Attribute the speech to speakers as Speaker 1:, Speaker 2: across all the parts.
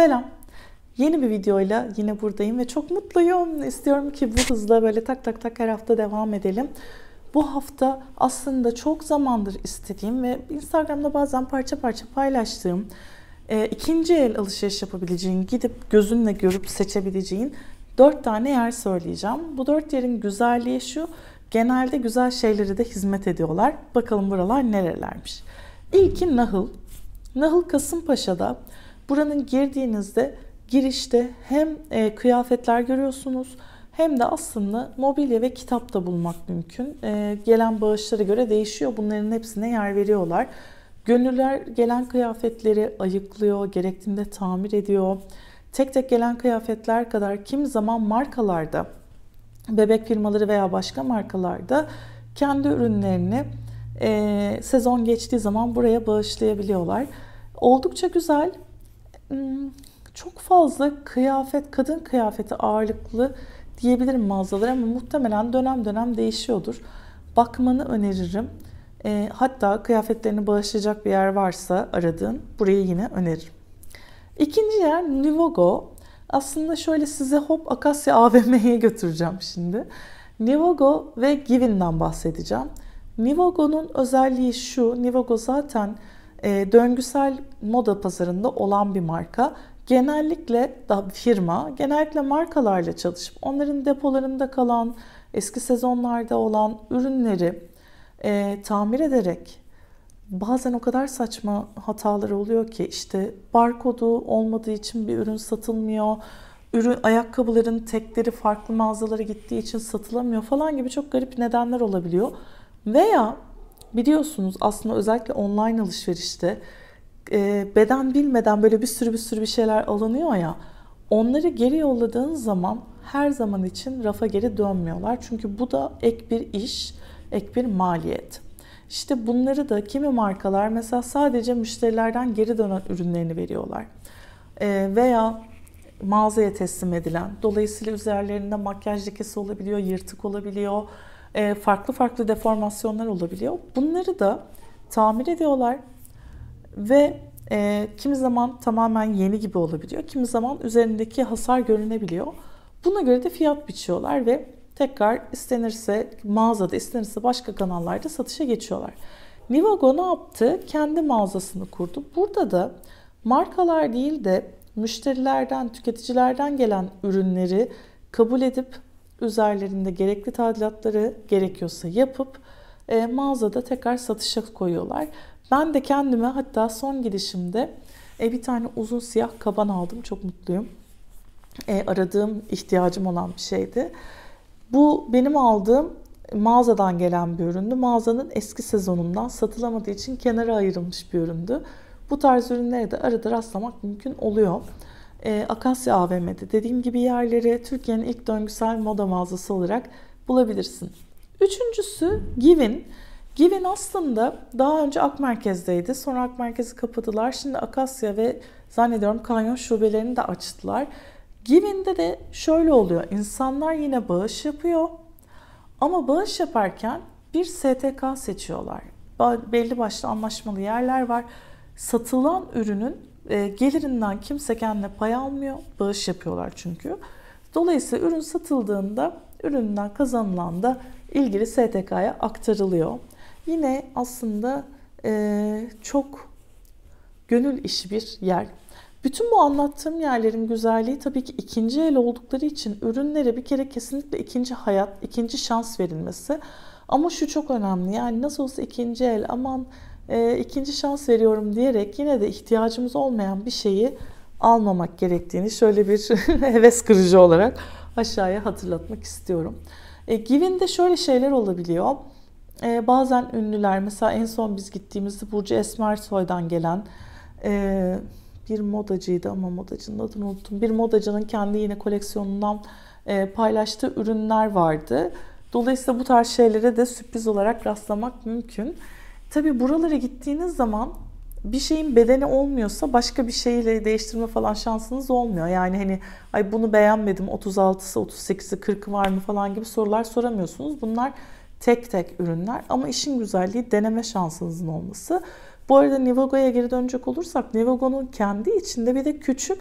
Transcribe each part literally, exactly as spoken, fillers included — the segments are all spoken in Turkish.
Speaker 1: Selam. Yeni bir videoyla yine buradayım ve çok mutluyum. İstiyorum ki bu hızla böyle tak tak tak her hafta devam edelim. Bu hafta aslında çok zamandır istediğim ve Instagram'da bazen parça parça paylaştığım e, ikinci el alışveriş yapabileceğin, gidip gözünle görüp seçebileceğin dört tane yer söyleyeceğim. Bu dört yerin güzelliği şu: genelde güzel şeyleri de hizmet ediyorlar. Bakalım buralar nerelermiş. İlki Nahıl. Nahıl Kasımpaşa'da. Buranın girdiğinizde girişte hem e, kıyafetler görüyorsunuz hem de aslında mobilya ve kitap da bulmak mümkün. E, gelen bağışlara göre değişiyor. Bunların hepsine yer veriyorlar. Gönüller gelen kıyafetleri ayıklıyor, gerektiğinde tamir ediyor. Tek tek gelen kıyafetler kadar kimi zaman markalarda, bebek firmaları veya başka markalarda kendi ürünlerini e, sezon geçtiği zaman buraya bağışlayabiliyorlar. Oldukça güzel. Çok fazla kıyafet, kadın kıyafeti ağırlıklı diyebilirim mağazalar ama muhtemelen dönem dönem değişiyordur. Bakmanı öneririm. E, hatta kıyafetlerini bağışlayacak bir yer varsa aradığın, burayı yine öneririm. İkinci yer Nivogo. Aslında şöyle size hop Akasya A V M'ye götüreceğim şimdi. Nivogo ve Givin'den bahsedeceğim. Nivogo'nun özelliği şu: Nivogo zaten e, döngüsel moda pazarında olan bir marka. Genellikle da firma, genellikle markalarla çalışıp onların depolarında kalan, eski sezonlarda olan ürünleri e, tamir ederek, bazen o kadar saçma hataları oluyor ki işte barkodu olmadığı için bir ürün satılmıyor, ürün ayakkabıların tekleri farklı mağazalara gittiği için satılamıyor falan gibi çok garip nedenler olabiliyor. Veya biliyorsunuz aslında özellikle online alışverişte beden bilmeden böyle bir sürü bir sürü bir şeyler alınıyor ya, onları geri yolladığın zaman her zaman için rafa geri dönmüyorlar. Çünkü bu da ek bir iş, ek bir maliyet. İşte bunları da kimi markalar mesela sadece müşterilerden geri dönen ürünlerini veriyorlar. Veya mağazaya teslim edilen, dolayısıyla üzerlerinde makyaj lekesi olabiliyor, yırtık olabiliyor, farklı farklı deformasyonlar olabiliyor. Bunları da tamir ediyorlar. Ve e, kimi zaman tamamen yeni gibi olabiliyor. Kimi zaman üzerindeki hasar görünebiliyor. Buna göre de fiyat biçiyorlar ve tekrar istenirse mağazada, istenirse başka kanallarda satışa geçiyorlar. Nivogo ne yaptı? Kendi mağazasını kurdu. Burada da markalar değil de müşterilerden, tüketicilerden gelen ürünleri kabul edip üzerlerinde gerekli tadilatları gerekiyorsa yapıp e, mağazada tekrar satışa koyuyorlar. Ben de kendime hatta son gidişimde e, bir tane uzun siyah kaban aldım. Çok mutluyum. E, aradığım, ihtiyacım olan bir şeydi. Bu benim aldığım mağazadan gelen bir üründü. Mağazanın eski sezonundan satılamadığı için kenara ayrılmış bir üründü. Bu tarz ürünlere de arada rastlamak mümkün oluyor. E, Akasya A V M'de dediğim gibi yerleri Türkiye'nin ilk döngüsel moda mağazası olarak bulabilirsin. Üçüncüsü Givin. Givin aslında daha önce Akmerkez'deydi. Sonra Akmerkez'i kapadılar. Şimdi Akasya ve zannediyorum Kanyon şubelerini de açtılar. Givin'de de şöyle oluyor. İnsanlar yine bağış yapıyor. Ama bağış yaparken bir S T K seçiyorlar. Belli başlı anlaşmalı yerler var. Satılan ürünün gelirinden kimse kendine pay almıyor. Bağış yapıyorlar çünkü. Dolayısıyla ürün satıldığında üründen kazanılan da ilgili S T K'ya aktarılıyor. Yine aslında e, çok gönül işi bir yer. Bütün bu anlattığım yerlerin güzelliği tabii ki ikinci el oldukları için ürünlere bir kere kesinlikle ikinci hayat, ikinci şans verilmesi. Ama şu çok önemli, yani nasıl olsa ikinci el, aman e, ikinci şans veriyorum diyerek yine de ihtiyacımız olmayan bir şeyi almamak gerektiğini şöyle bir heves kırıcı olarak aşağıya hatırlatmak istiyorum. E, Givin'de şöyle şeyler olabiliyor. Ee, bazen ünlüler, mesela en son biz gittiğimizde Burcu Esmersoy'dan gelen e, bir modacıydı ama modacının adını unuttum. Bir modacının kendi yine koleksiyonundan e, paylaştığı ürünler vardı. Dolayısıyla bu tarz şeylere de sürpriz olarak rastlamak mümkün. Tabii buralara gittiğiniz zaman bir şeyin bedeni olmuyorsa başka bir şeyle değiştirme falan şansınız olmuyor. Yani hani ay bunu beğenmedim, otuz altısı, otuz sekizi, kırkı var mı falan gibi sorular soramıyorsunuz. Bunlar tek tek ürünler ama işin güzelliği deneme şansınızın olması. Bu arada Nivogo'ya geri dönecek olursak, Nivogo'nun kendi içinde bir de küçük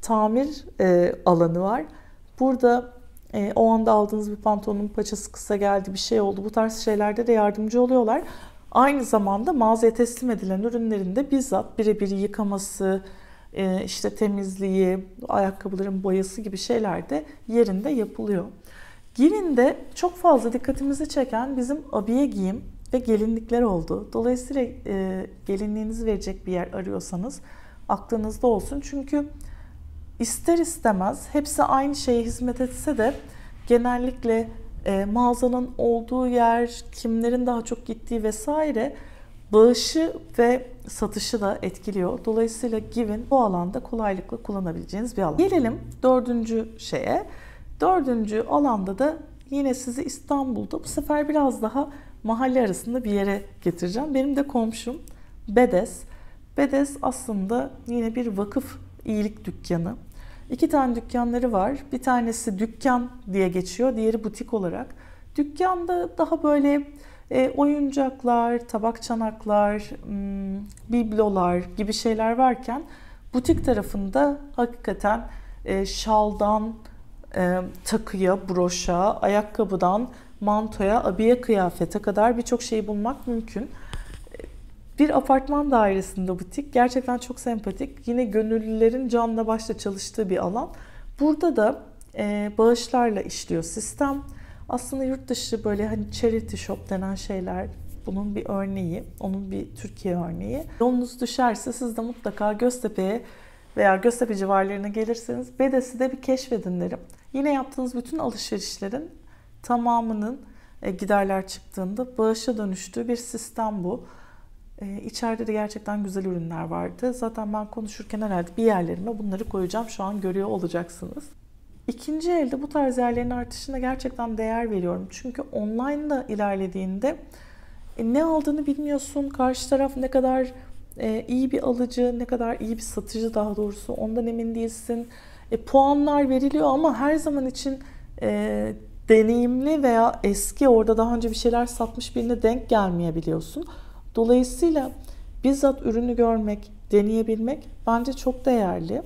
Speaker 1: tamir e, alanı var. Burada e, o anda aldığınız bir pantolonun paçası kısa geldi, bir şey oldu. Bu tarz şeylerde de yardımcı oluyorlar. Aynı zamanda mağazaya teslim edilen ürünlerin de bizzat birebir yıkaması, e, işte temizliği, ayakkabıların boyası gibi şeyler de yerinde yapılıyor. Givin'de çok fazla dikkatimizi çeken bizim abiye giyim ve gelinlikler oldu. Dolayısıyla e, gelinliğinizi verecek bir yer arıyorsanız aklınızda olsun. Çünkü ister istemez hepsi aynı şeye hizmet etse de genellikle e, mağazanın olduğu yer, kimlerin daha çok gittiği vesaire bağışı ve satışı da etkiliyor. Dolayısıyla Givin bu alanda kolaylıkla kullanabileceğiniz bir alan. Gelelim dördüncü şeye. Dördüncü alanda da yine sizi İstanbul'da bu sefer biraz daha mahalle arasında bir yere getireceğim. Benim de komşum Bedes. Bedes aslında yine bir vakıf iyilik dükkanı. İki tane dükkanları var. Bir tanesi dükkan diye geçiyor, diğeri butik olarak. Dükkanda daha böyle e, oyuncaklar, tabak çanaklar, hmm, biblolar gibi şeyler varken butik tarafında hakikaten e, şaldan e, takıya, broşa, ayakkabıdan mantoya, abiye kıyafete kadar birçok şeyi bulmak mümkün. Bir apartman dairesinde butik. Gerçekten çok sempatik. Yine gönüllülerin canla başla çalıştığı bir alan. Burada da e, bağışlarla işliyor sistem. Aslında yurt dışı böyle hani charity shop denen şeyler bunun bir örneği. Onun bir Türkiye örneği. Yolunuz düşerse siz de mutlaka Göztepe'ye veya Göztepe civarlarına gelirseniz Bedes'i de bir keşfedin derim. Yine yaptığınız bütün alışverişlerin tamamının e, giderler çıktığında bağışa dönüştüğü bir sistem bu. Ee, içeride de gerçekten güzel ürünler vardı. Zaten ben konuşurken herhalde bir yerlerime bunları koyacağım. Şu an görüyor olacaksınız. İkinci elde bu tarz yerlerin artışına gerçekten değer veriyorum. Çünkü online'da ilerlediğinde e, ne aldığını bilmiyorsun. Karşı taraf ne kadar e, iyi bir alıcı, ne kadar iyi bir satıcı daha doğrusu ondan emin değilsin. E, puanlar veriliyor ama her zaman için e, deneyimli veya eski orada daha önce bir şeyler satmış birine denk gelmeyebiliyorsun. Dolayısıyla bizzat ürünü görmek, deneyebilmek bence çok değerli.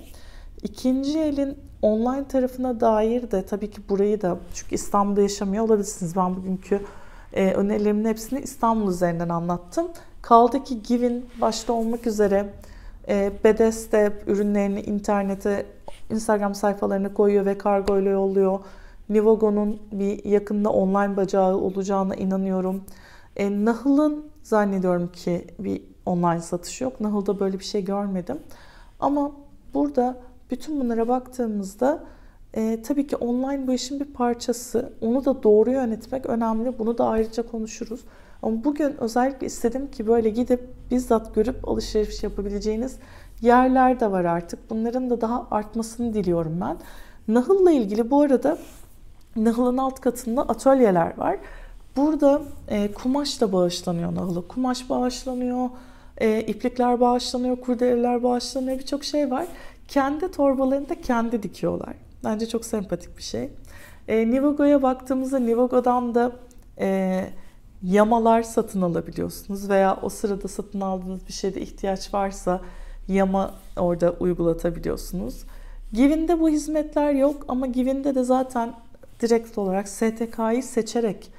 Speaker 1: İkinci elin online tarafına dair de tabii ki burayı da, çünkü İstanbul'da yaşamıyor olabilirsiniz. Ben bugünkü e, önerilerimin hepsini İstanbul üzerinden anlattım. Kaldı ki Givin başta olmak üzere e, Bedes de ürünlerini internete, Instagram sayfalarına koyuyor ve kargo ile yolluyor. Nivogo'nun bir yakında online bacağı olacağına inanıyorum. E, Nahıl'ın zannediyorum ki bir online satışı yok. Nahıl'da böyle bir şey görmedim. Ama burada bütün bunlara baktığımızda e, tabii ki online bu işin bir parçası. Onu da doğru yönetmek önemli. Bunu da ayrıca konuşuruz. Ama bugün özellikle istedim ki böyle gidip bizzat görüp alışveriş yapabileceğiniz yerler de var artık. Bunların da daha artmasını diliyorum ben. Nahıl'la ilgili bu arada Nahıl'ın alt katında atölyeler var. Burada e, kumaş da bağışlanıyor Nahıl'a. Kumaş bağışlanıyor, e, iplikler bağışlanıyor, kurdeleler bağışlanıyor, birçok şey var. Kendi torbalarını da kendi dikiyorlar. Bence çok sempatik bir şey. E, Nivogo'ya baktığımızda Nivogo'dan da e, yamalar satın alabiliyorsunuz. Veya o sırada satın aldığınız bir şeyde ihtiyaç varsa yama orada uygulatabiliyorsunuz. Givin'de bu hizmetler yok ama Givin'de de zaten direkt olarak S T K'yı seçerek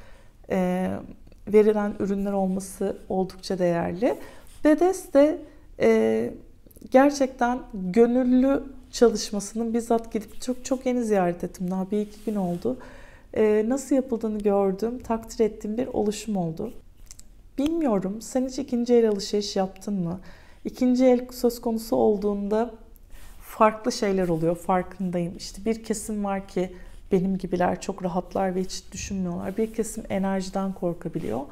Speaker 1: E, verilen ürünler olması oldukça değerli. Bedes de e, gerçekten gönüllü çalışmasının bizzat gidip çok çok yeni ziyaret ettim. Daha bir iki gün oldu. E, nasıl yapıldığını gördüm, takdir ettiğim bir oluşum oldu. Bilmiyorum, sen hiç ikinci el alışveriş yaptın mı? İkinci el söz konusu olduğunda farklı şeyler oluyor, farkındayım. İşte bir kesim var ki benim gibiler çok rahatlar ve hiç düşünmüyorlar. Bir kesim enerjiden korkabiliyor.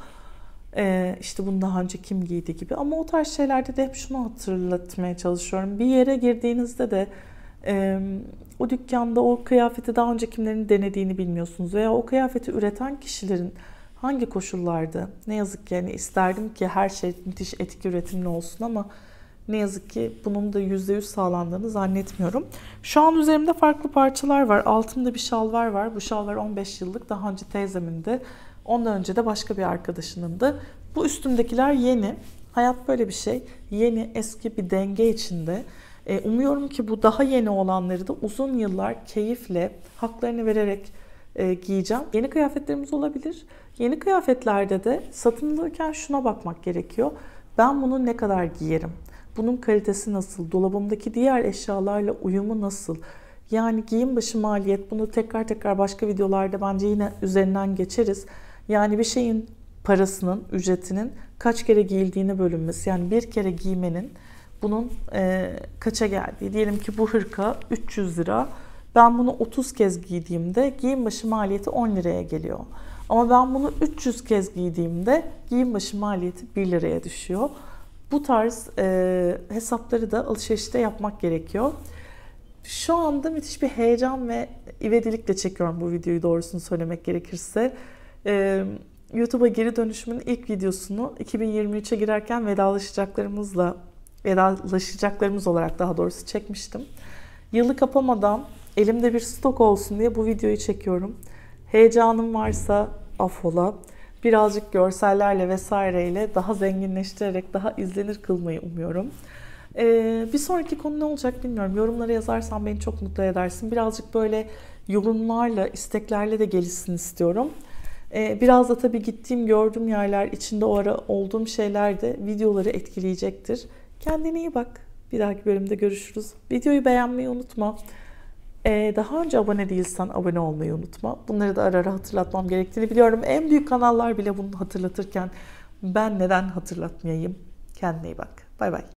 Speaker 1: Ee, işte bunu daha önce kim giydi gibi. Ama o tarz şeylerde de hep şunu hatırlatmaya çalışıyorum. Bir yere girdiğinizde de e, o dükkanda o kıyafeti daha önce kimlerin denediğini bilmiyorsunuz. Veya o kıyafeti üreten kişilerin hangi koşullarda, ne yazık ki yani isterdim ki her şey müthiş etik üretimli olsun ama ne yazık ki bunun da yüzde yüz sağlandığını zannetmiyorum. Şu an üzerimde farklı parçalar var. Altımda bir şalvar var. Bu şalvar on beş yıllık. Daha önce teyzemin de. Ondan önce de başka bir arkadaşının da. Bu üstümdekiler yeni. Hayat böyle bir şey. Yeni, eski bir denge içinde. E, umuyorum ki bu daha yeni olanları da uzun yıllar keyifle, haklarını vererek e, giyeceğim. Yeni kıyafetlerimiz olabilir. Yeni kıyafetlerde de satın alırken şuna bakmak gerekiyor. Ben bunu ne kadar giyerim? Bunun kalitesi nasıl? Dolabımdaki diğer eşyalarla uyumu nasıl? Yani giyim başı maliyet, bunu tekrar tekrar başka videolarda bence yine üzerinden geçeriz. Yani bir şeyin parasının, ücretinin kaç kere giyildiğine bölünmesi. Yani bir kere giymenin bunun e, kaça geldiği. Diyelim ki bu hırka üç yüz lira. Ben bunu otuz kez giydiğimde giyim başı maliyeti on liraya geliyor. Ama ben bunu üç yüz kez giydiğimde giyim başı maliyeti bir liraya düşüyor. Bu tarz e, hesapları da alışverişte yapmak gerekiyor. Şu anda müthiş bir heyecan ve ivedilikle çekiyorum bu videoyu, doğrusunu söylemek gerekirse. Ee, YouTube'a geri dönüşümün ilk videosunu iki bin yirmi üçe girerken vedalaşacaklarımızla, vedalaşacaklarımız olarak daha doğrusu çekmiştim. Yılı kapamadan elimde bir stok olsun diye bu videoyu çekiyorum. Heyecanım varsa affola. Birazcık görsellerle vesaireyle daha zenginleştirerek, daha izlenir kılmayı umuyorum. Ee, bir sonraki konu ne olacak bilmiyorum. Yorumlara yazarsan beni çok mutlu edersin. Birazcık böyle yorumlarla, isteklerle de gelişsin istiyorum. Ee, biraz da tabii gittiğim, gördüğüm yerler, içinde o ara olduğum şeyler de videoları etkileyecektir. Kendine iyi bak. Bir dahaki bölümde görüşürüz. Videoyu beğenmeyi unutma. Ee, daha önce abone değilsen abone olmayı unutma. Bunları da ara ara hatırlatmam gerektiğini biliyorum. En büyük kanallar bile bunu hatırlatırken ben neden hatırlatmayayım? Kendine iyi bak. Bay bay.